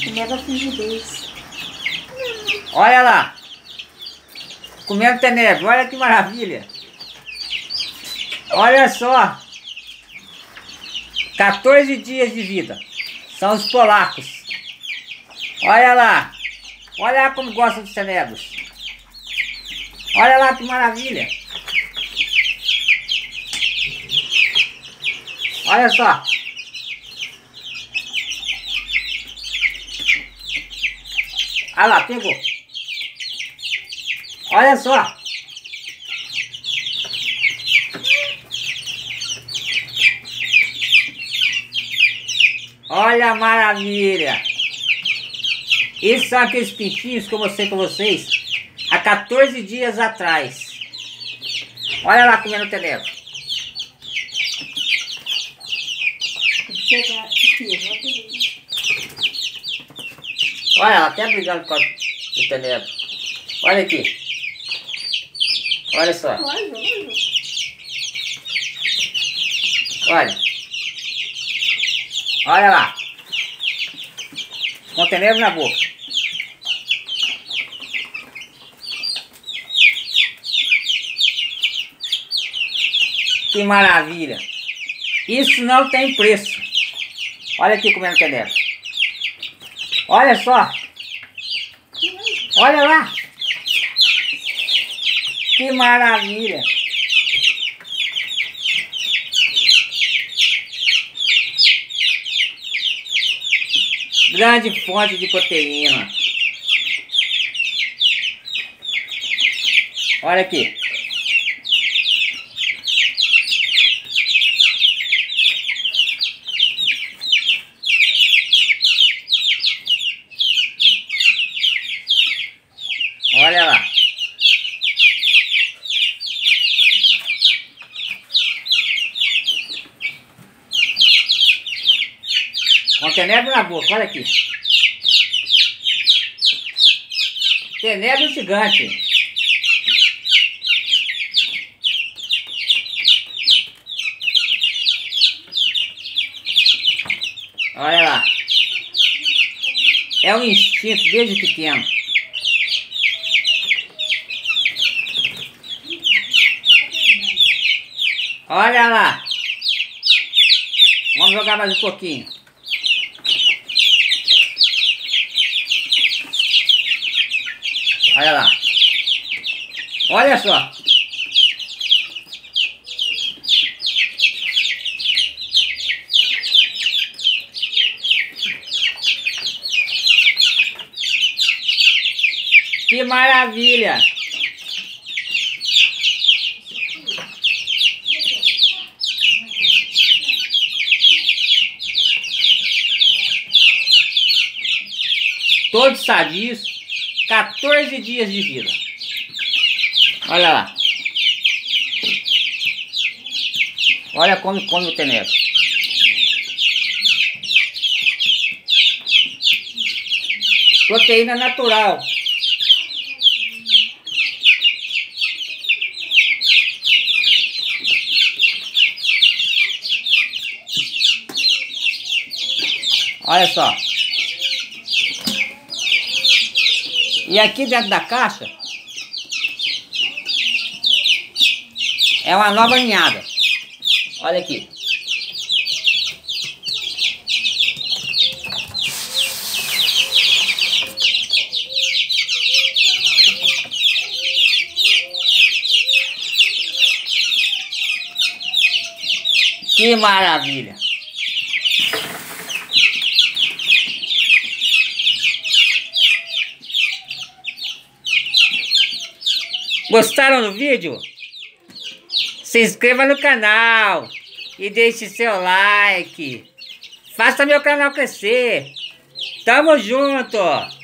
Mega frigidez. Olha lá. Comendo tenebra. Olha que maravilha. Olha só. 14 dias de vida. São os polacos. Olha lá. Olha lá como gostam dos tenebros. Olha lá que maravilha. Olha só. Olha lá, pegou. Olha só. Olha a maravilha. Esses são aqueles pintinhos que eu mostrei com vocês há 14 dias atrás. Olha lá comendo tenebro. Olha, ela até brigando com o tenebro. Olha aqui. Olha só. Olha. Olha lá. Com o tenebro na boca. Que maravilha. Isso não tem preço. Olha aqui comendo tenebro. Olha só. Olha lá. Que maravilha. Grande fonte de proteína. Olha aqui. Olha lá. Com tenebro na boca, olha aqui. Tenebro gigante. Olha lá. É um instinto desde pequeno. Olha lá. Vamos jogar mais um pouquinho. Olha lá. Olha só. Que maravilha. Todos sadios, 14 dias de vida. Olha lá. Olha como come o tenebro. Proteína natural. Olha só. E aqui dentro da caixa é uma nova ninhada. Olha aqui. Que maravilha. Gostaram do vídeo? Se inscreva no canal e deixe seu like. Faça meu canal crescer. Tamo junto!